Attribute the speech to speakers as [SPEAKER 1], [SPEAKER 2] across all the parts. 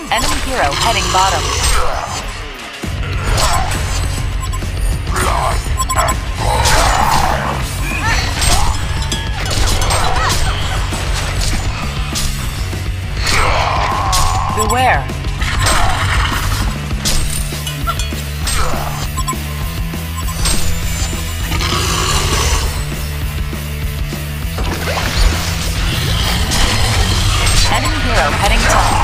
[SPEAKER 1] Enemy hero heading bottom. Beware. Enemy hero heading top.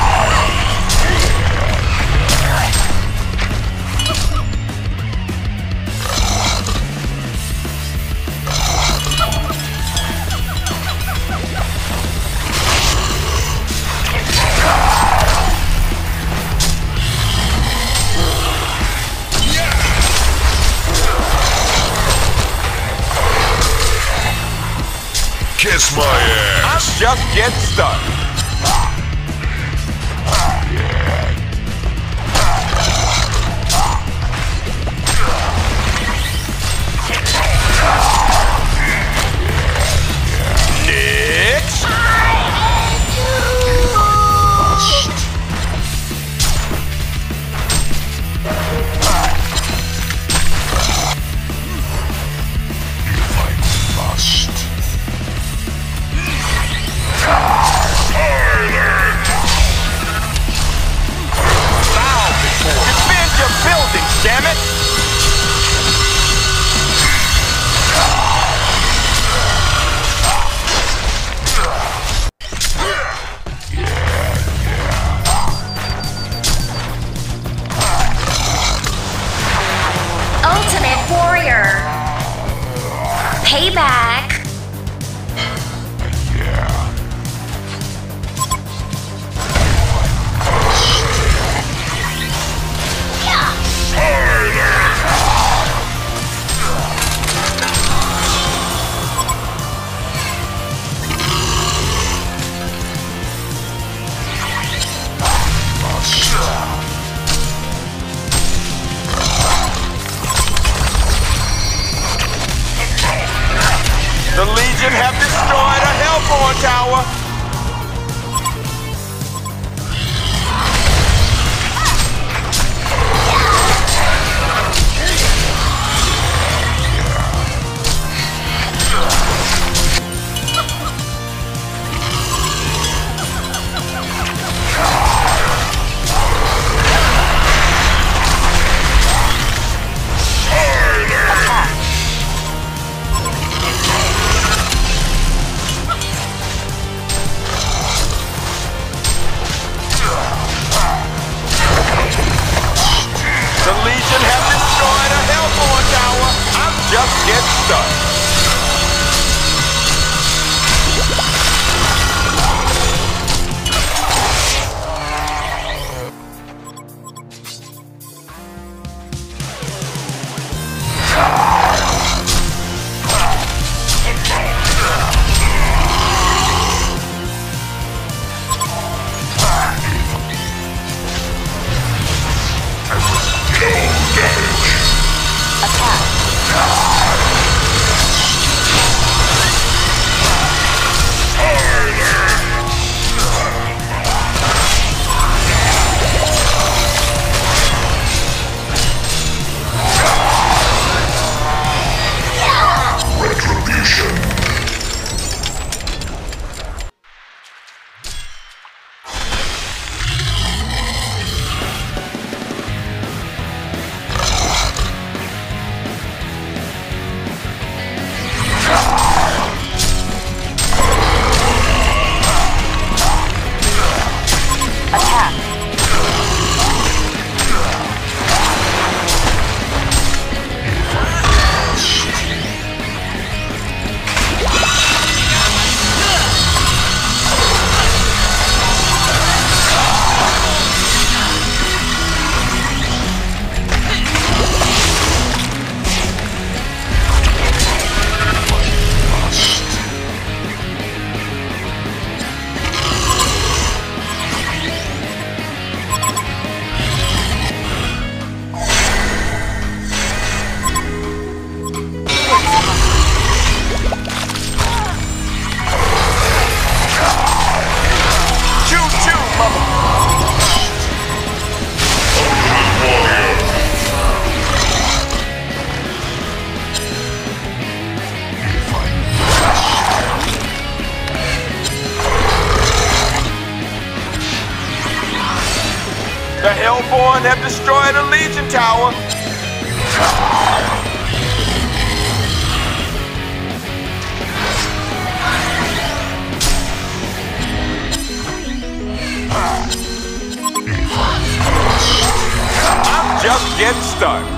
[SPEAKER 2] Kiss my ass!
[SPEAKER 3] I'm just getting started. Next! Defend your building, damn it!
[SPEAKER 4] Ultimate Warrior. Payback.
[SPEAKER 3] The Legion have destroyed a Hellborn tower! The Legion have destroyed a Hellborn tower! I'm just getting started. Hellborn have destroyed a Legion tower. I'm just getting started.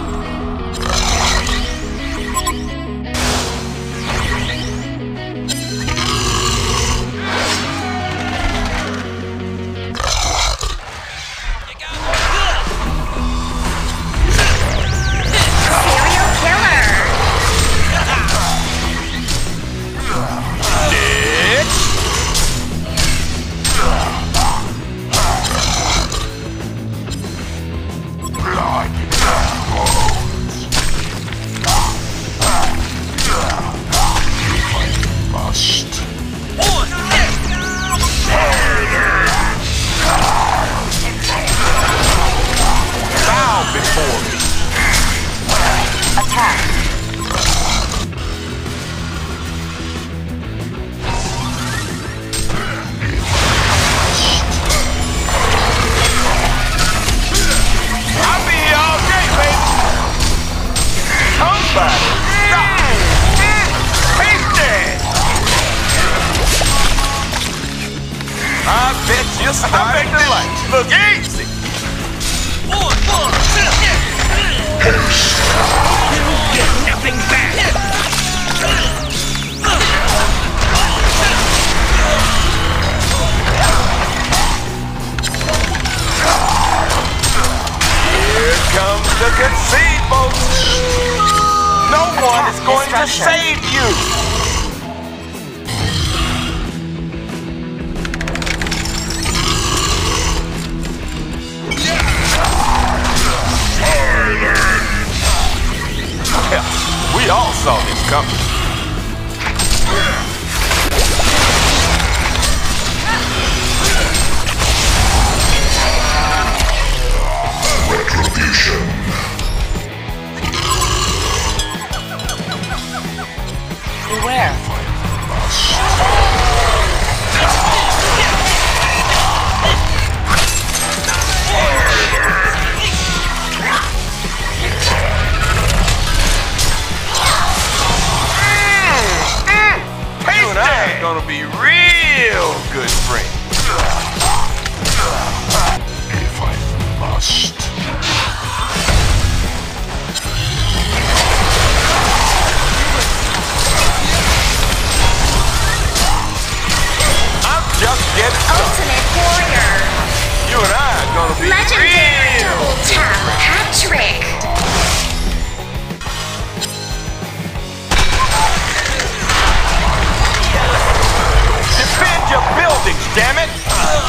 [SPEAKER 3] Look easy.
[SPEAKER 4] You get nothing back.
[SPEAKER 3] Here comes the conceit, folks. No one is going to save you. We all saw this coming.
[SPEAKER 2] Retribution.
[SPEAKER 1] Beware.
[SPEAKER 3] Gonna be real good friends.
[SPEAKER 2] If I must.
[SPEAKER 3] I'm just getting
[SPEAKER 5] Ultimate Warrior.
[SPEAKER 3] You and I are gonna be
[SPEAKER 5] Legendary
[SPEAKER 3] real
[SPEAKER 5] double tap hat trick.
[SPEAKER 3] Defend your buildings, damn it!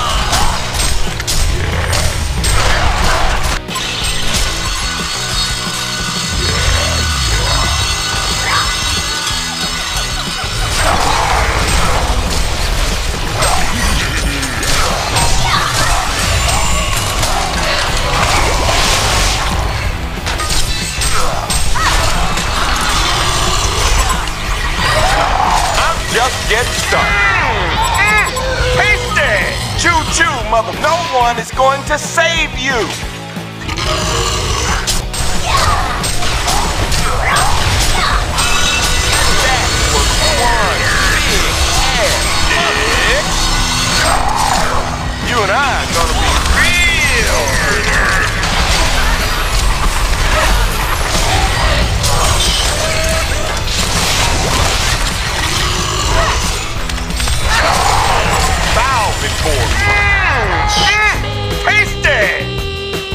[SPEAKER 3] I'm just getting started. Choo-choo, mother. No one is going to save you. That was one big ass dick. You and I are gonna be real. Bow before me. Tasty!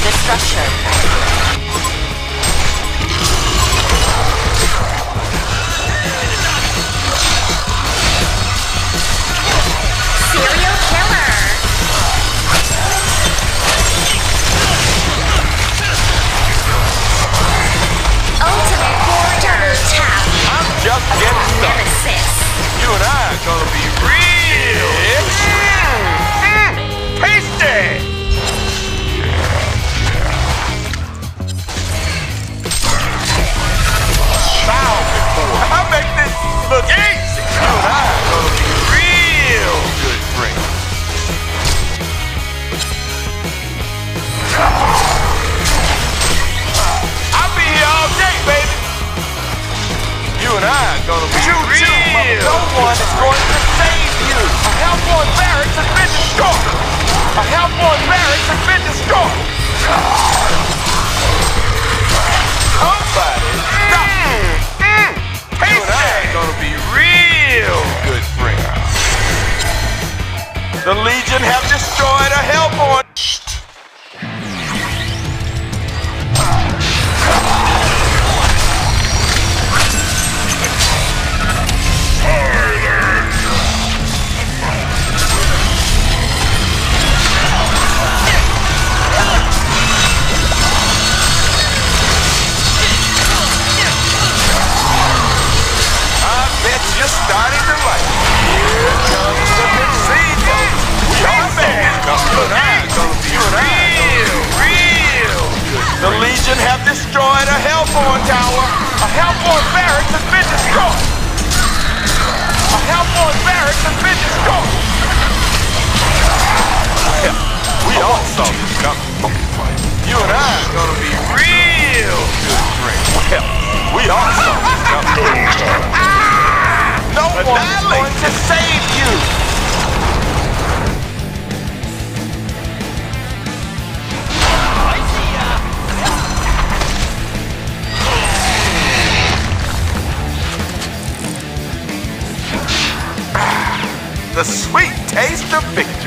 [SPEAKER 1] Destruction.
[SPEAKER 5] Serial killer. Ultimate warrior. Tap.
[SPEAKER 3] I'm just getting started.
[SPEAKER 5] Nemesis.
[SPEAKER 3] You and I are gonna be real tasty. Bow before. I make this look easy. You and I are gonna be real good friends. I'll be here all day, baby. You and I are gonna be real. No one is going to save you. A Hellborn barracks has been destroyed. A Hellborn barracks has been destroyed. Somebody stop. You and I are gonna be real good friends. The Legion have destroyed a Hellborn. You're starting to like it. Here comes the casino. We all real good. The Legion have destroyed a Hellborn tower. A Hellborn barracks has been destroyed. A Hellborn barracks has been destroyed. We all saw this coming. You and I are gonna be real good friends. We all saw this coming. No one is going to save you! The sweet taste of victory.